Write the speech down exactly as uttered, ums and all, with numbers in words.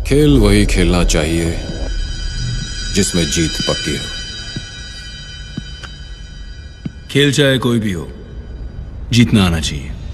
खेल वही खेलना चाहिए जिसमें जीत पक्की हो। खेल चाहे कोई भी हो, जीतना आना चाहिए।